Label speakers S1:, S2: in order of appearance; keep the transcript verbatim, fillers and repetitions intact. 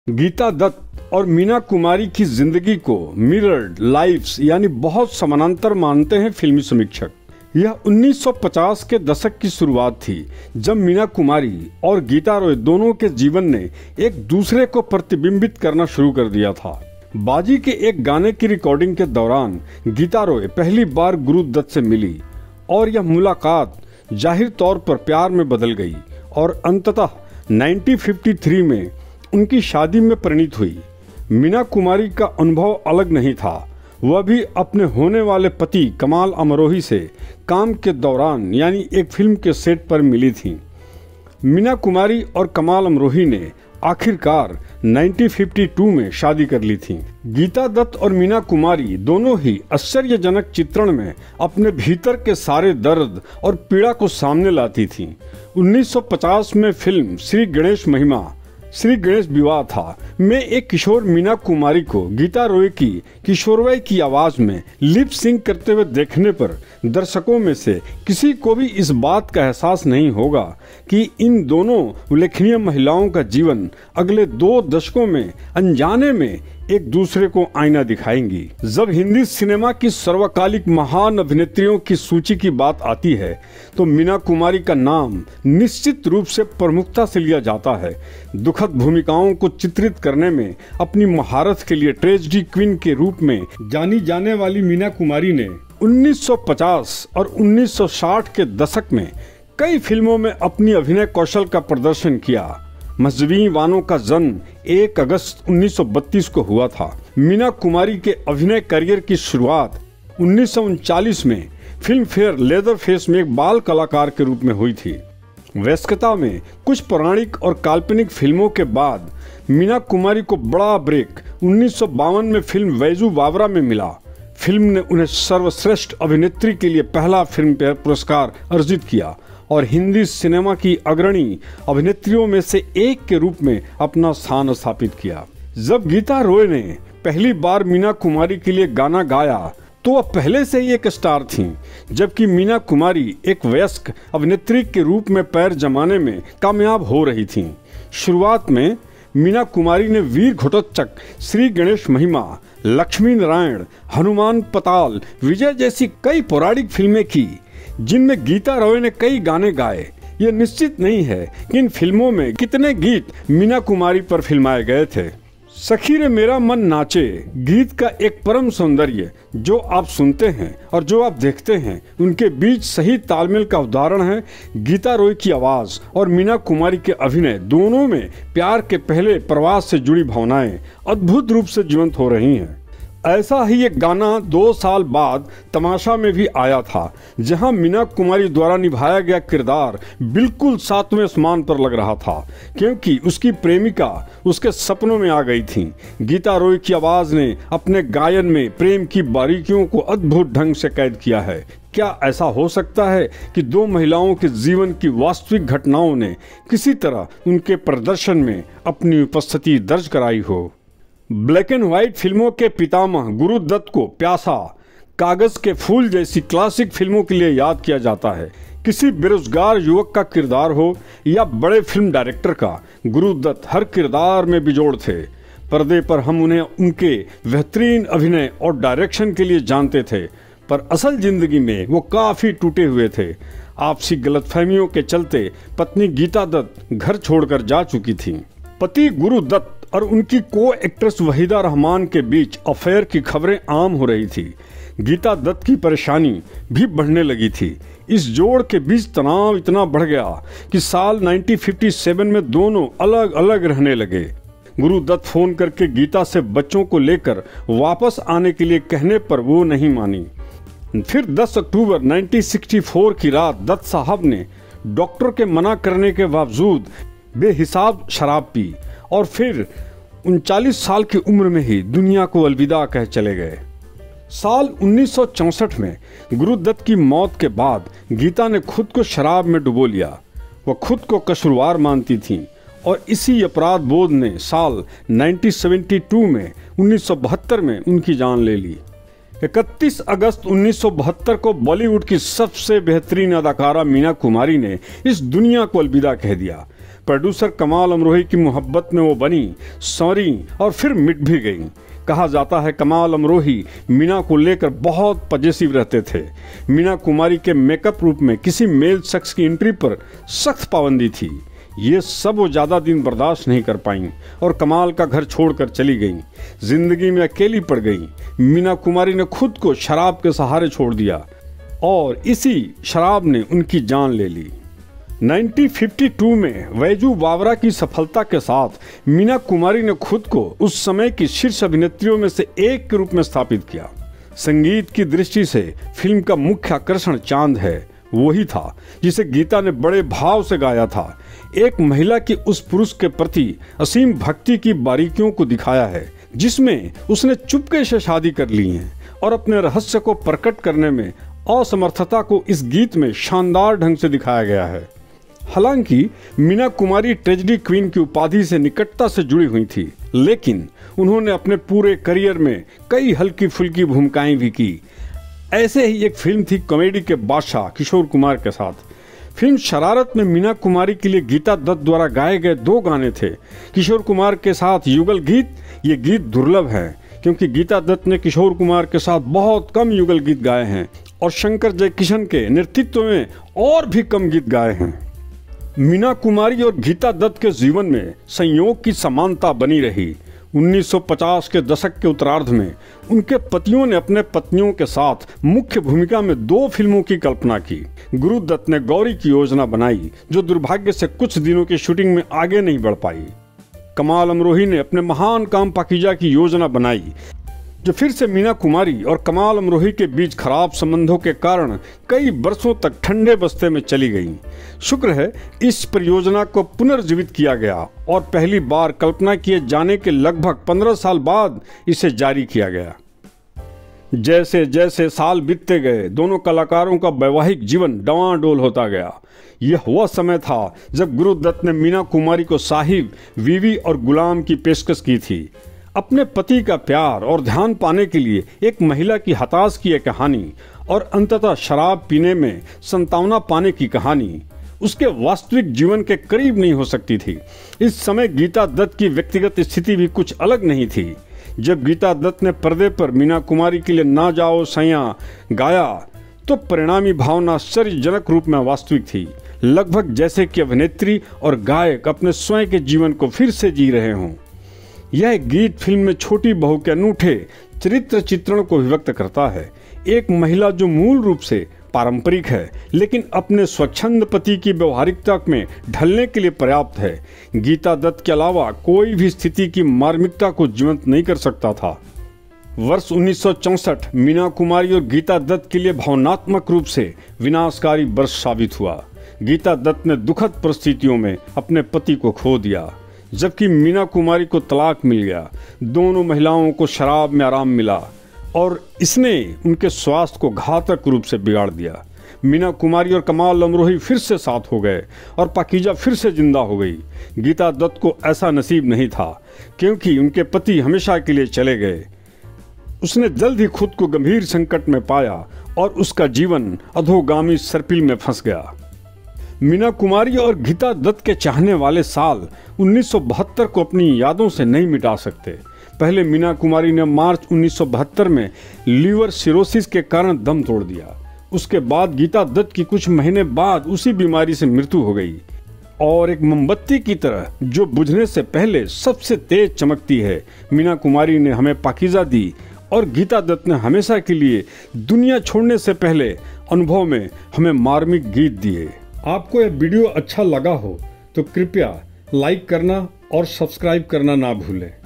S1: गीता दत्त और मीना कुमारी की जिंदगी को मिरर्ड लाइफ्स यानी बहुत समानांतर मानते हैं फिल्मी समीक्षक। यह उन्नीस सौ पचास के दशक की शुरुआत थी जब मीना कुमारी और गीता रॉय दोनों के जीवन ने एक दूसरे को प्रतिबिंबित करना शुरू कर दिया था। बाजी के एक गाने की रिकॉर्डिंग के दौरान गीता रॉय पहली बार गुरु दत्त से मिली और यह मुलाकात जाहिर तौर पर प्यार में बदल गई और अंततः उन्नीस सौ तिरेपन में उनकी शादी में परिणित हुई। मीना कुमारी का अनुभव अलग नहीं था। वह भी अपने होने वाले पति कमाल अमरोही से काम के दौरान यानी एक फिल्म के सेट पर मिली थी। मीना कुमारी और कमाल अमरोही ने आखिरकार उन्नीस सौ बावन में शादी कर ली थी। गीता दत्त और मीना कुमारी दोनों ही आश्चर्यजनक चित्रण में अपने भीतर के सारे दर्द और पीड़ा को सामने लाती थी। उन्नीस सौ पचास में फिल्म श्री गणेश महिमा श्री गणेश विवाह था में एक किशोर मीना कुमारी को गीता रॉय की किशोरवय की आवाज में लिप सिंक करते हुए देखने पर दर्शकों में से किसी को भी इस बात का एहसास नहीं होगा कि इन दोनों उल्लेखनीय महिलाओं का जीवन अगले दो दशकों में अनजाने में एक दूसरे को आईना दिखाएंगी। जब हिंदी सिनेमा की सर्वकालिक महान अभिनेत्रियों की सूची की बात आती है तो मीना कुमारी का नाम निश्चित रूप से प्रमुखता से लिया जाता है। दुखद भूमिकाओं को चित्रित करने में अपनी महारत के लिए ट्रेजेडी क्वीन के रूप में जानी जाने वाली मीना कुमारी ने उन्नीस सौ पचास और उन्नीस सौ साठ के दशक में कई फिल्मों में अपनी अभिनय कौशल का प्रदर्शन किया। मजहबी वानों का जन्म एक अगस्त उन्नीस सौ बत्तीस को हुआ था। मीना कुमारी के अभिनय करियर की शुरुआत उन्नीस सौ उनचालीस में फिल्म फेयर लेदर फेस में एक बाल कलाकार के रूप में हुई थी। वयस्कता में कुछ पौराणिक और काल्पनिक फिल्मों के बाद मीना कुमारी को बड़ा ब्रेक उन्नीस सौ बावन में फिल्म वैजू बावरा में मिला। फिल्म ने उन्हें सर्वश्रेष्ठ अभिनेत्री के लिए पहला फिल्म फेयर पुरस्कार अर्जित किया और हिंदी सिनेमा की अग्रणी अभिनेत्रियों में से एक के रूप में अपना स्थान स्थापित किया। जब गीता रॉय ने पहली बार मीना कुमारी के लिए गाना गाया तो वह पहले से ही एक स्टार थीं, जबकि मीना कुमारी एक वयस्क अभिनेत्री के रूप में पैर जमाने में कामयाब हो रही थीं। शुरुआत में मीना कुमारी ने वीर घटोत्कच, श्री गणेश महिमा, लक्ष्मी नारायण, हनुमान पताल, विजय जैसी कई पौराणिक फिल्में की जिनमें गीता रॉय ने कई गाने गाए। यह निश्चित नहीं है कि इन फिल्मों में कितने गीत मीना कुमारी पर फिल्माए गए थे। सखी रे मेरा मन नाचे गीत का एक परम सौंदर्य जो आप सुनते हैं और जो आप देखते हैं उनके बीच सही तालमेल का उदाहरण है गीता रॉय की आवाज और मीना कुमारी के अभिनय। दोनों में प्यार के पहले प्रवास से जुड़ी भावनाएं अद्भुत रूप से जीवंत हो रही हैं। ऐसा ही एक गाना दो साल बाद तमाशा में भी आया था जहां मीना कुमारी द्वारा निभाया गया किरदार बिल्कुल सातवें आसमान पर लग रहा था क्योंकि उसकी प्रेमिका उसके सपनों में आ गई थी। गीता रॉय की आवाज ने अपने गायन में प्रेम की बारीकियों को अद्भुत ढंग से कैद किया है। क्या ऐसा हो सकता है कि दो महिलाओं के जीवन की वास्तविक घटनाओं ने किसी तरह उनके प्रदर्शन में अपनी उपस्थिति दर्ज कराई हो। ब्लैक एंड व्हाइट फिल्मों के पितामह गुरु दत्त को प्यासा, कागज के फूल जैसी क्लासिक फिल्मों के लिए याद किया जाता है। किसी बेरोजगार युवक का किरदार हो या बड़े फिल्म डायरेक्टर का, गुरु दत्त हर किरदार में बिजोड़ थे। पर्दे पर हम उन्हें उनके बेहतरीन अभिनय और डायरेक्शन के लिए जानते थे, पर असल जिंदगी में वो काफी टूटे हुए थे। आपसी गलतफहमियों के चलते पत्नी गीता दत्त घर छोड़कर जा चुकी थी। पति गुरु दत्त और उनकी को एक्ट्रेस वहीदा रहमान के बीच अफेयर की खबरें आम हो रही थी। गीता दत्त की परेशानी भी बढ़ने लगी थी। इस जोड़ के बीच तनाव इतना बढ़ गया कि साल उन्नीस सौ सत्तावन में दोनों अलग अलग रहने लगे। गुरु दत्त फोन करके गीता से बच्चों को लेकर वापस आने के लिए कहने पर वो नहीं मानी। फिर दस अक्टूबर उन्नीस सौ चौंसठ की रात दत्त साहब ने डॉक्टर के मना करने के बावजूद बेहिसाब शराब पी और फिर उनचालीस साल की उम्र में ही दुनिया को अलविदा कह चले गए। साल उन्नीस सौ चौंसठ में गुरु दत्त की मौत के बाद गीता ने खुद को शराब में डुबो लिया। वह खुद को कसूरवार मानती थीं और इसी अपराध बोध ने साल उन्नीस सौ बहत्तर में उन्नीस सौ बहत्तर में उनकी जान ले ली। इकतीस अगस्त उन्नीस सौ बहत्तर को बॉलीवुड की सबसे बेहतरीन अदाकारा मीना कुमारी ने इस दुनिया को अलविदा कह दिया। प्रोड्यूसर कमाल अमरोही की मोहब्बत में वो बनी, सौरी और फिर मिट भी गई। कहा जाता है कमाल अमरोही मीना को लेकर बहुत पजेसिव रहते थे। मीना कुमारी के मेकअप रूप में किसी मेल शख्स की एंट्री पर सख्त पाबंदी थी। ये सब वो ज़्यादा दिन बर्दाश्त नहीं कर पाईं और कमाल का घर छोड़कर चली गईं। जिंदगी में अकेली पड़ गईं। मीना कुमारी ने खुद को शराब के सहारे छोड़ दिया और इसी शराब ने उनकी जान ले ली। उन्नीस सौ बावन में वैजू बावरा की सफलता के साथ मीना कुमारी ने खुद को उस समय की शीर्ष अभिनेत्रियों में से एक के रूप में स्थापित किया। संगीत की दृष्टि से फिल्म का मुख्य आकर्षण चांद है, वही था जिसे गीता ने बड़े भाव से गाया था। एक महिला की उस पुरुष के प्रति असीम भक्ति की बारीकियों को दिखाया है, जिसमें उसने चुपके से शादी कर ली है और अपने रहस्य को प्रकट करने में असमर्थता को इस गीत में शानदार ढंग से दिखाया गया है। हालांकि मीना कुमारी ट्रेजेडी क्वीन की उपाधि से निकटता से जुड़ी हुई थी, लेकिन उन्होंने अपने पूरे करियर में कई हल्की फुल्की भूमिकाएं भी की। ऐसे ही एक फिल्म थी कॉमेडी के बादशाह किशोर कुमार के साथ। फिल्म शरारत में मीना कुमारी के लिए गीता दत्त द्वारा गाए गए दो गाने थे। किशोर कुमार के साथ युगल गीत, ये गीत दुर्लभ है क्योंकि गीता दत्त ने किशोर कुमार के साथ बहुत कम युगल गीत गाए हैं और शंकर जयकिशन के नेतृत्व में और भी कम गीत गाए हैं। मीना कुमारी और गीता दत्त के जीवन में संयोग की समानता बनी रही। उन्नीस सौ पचास के दशक के उत्तरार्ध में उनके पतियों ने अपने पत्नियों के साथ मुख्य भूमिका में दो फिल्मों की कल्पना की। गुरु दत्त ने गौरी की योजना बनाई, जो दुर्भाग्य से कुछ दिनों की शूटिंग में आगे नहीं बढ़ पाई। कमाल अमरोही ने अपने महान काम पाकीजा की योजना बनाई, जो फिर से मीना कुमारी और कमाल अमरोही के बीच खराब संबंधों के कारण कई वर्षों तक ठंडे बस्ते में चली गई। शुक्र है इस परियोजना को पुनर्जीवित किया गया और पहली बार कल्पना किए जाने के लगभग पंद्रह साल बाद इसे जारी किया गया। जैसे जैसे साल बीतते गए, दोनों कलाकारों का वैवाहिक जीवन डवाडोल होता गया। यह वह समय था जब गुरु दत्त ने मीना कुमारी को साहिब, वीवी और गुलाम की पेशकश की थी। अपने पति का प्यार और ध्यान पाने के लिए एक महिला की हताश की एक कहानी और अंततः शराब पीने में संतावना पाने की कहानी उसके वास्तविक जीवन के करीब नहीं हो सकती थी। इस समय गीता दत्त की व्यक्तिगत स्थिति भी कुछ अलग नहीं थी। जब गीता दत्त ने पर्दे पर मीना कुमारी के लिए ना जाओ सैया गाया तो परिणामी भावना आश्चर्यजनक रूप में वास्तविक थी, लगभग जैसे कि अभिनेत्री और गायक अपने स्वयं के जीवन को फिर से जी रहे हों। यह गीत फिल्म में छोटी बहू के अनूठे चरित्र चित्रण को व्यक्त करता है। एक महिला जो मूल रूप से पारंपरिक है लेकिन अपने स्वच्छंद पति की व्यवहारिकता में ढलने के लिए पर्याप्त है। गीता दत्त के अलावा कोई भी स्थिति की मार्मिकता को जीवंत नहीं कर सकता था। वर्ष उन्नीस सौ चौसठ मीना कुमारी और गीता दत्त के लिए भावनात्मक रूप से विनाशकारी वर्ष साबित हुआ। गीता दत्त ने दुखद परिस्थितियों में अपने पति को खो दिया, जबकि मीना कुमारी को तलाक मिल गया। दोनों महिलाओं को शराब में आराम मिला और इसने उनके स्वास्थ्य को घातक रूप से बिगाड़ दिया। मीना कुमारी और कमाल अमरोही फिर से साथ हो गए और पाकीजा फिर से जिंदा हो गई। गीता दत्त को ऐसा नसीब नहीं था क्योंकि उनके पति हमेशा के लिए चले गए। उसने जल्द ही खुद को गंभीर संकट में पाया और उसका जीवन अधोगामी सर्पिल में फंस गया। मीना कुमारी और गीता दत्त के चाहने वाले साल उन्नीस सौ बहत्तर को अपनी यादों से नहीं मिटा सकते। पहले मीना कुमारी ने मार्च उन्नीस सौ बहत्तर में लीवर सिरोसिस के कारण दम तोड़ दिया। उसके बाद गीता दत्त की कुछ महीने बाद उसी बीमारी से मृत्यु हो गई और एक मोमबत्ती की तरह जो बुझने से पहले सबसे तेज चमकती है, मीना कुमारी ने हमें पाकीजा दी और गीता दत्त ने हमेशा के लिए दुनिया छोड़ने से पहले अनुभव में हमें मार्मिक गीत दिए। आपको यह वीडियो अच्छा लगा हो तो कृपया लाइक करना और सब्सक्राइब करना ना भूलें।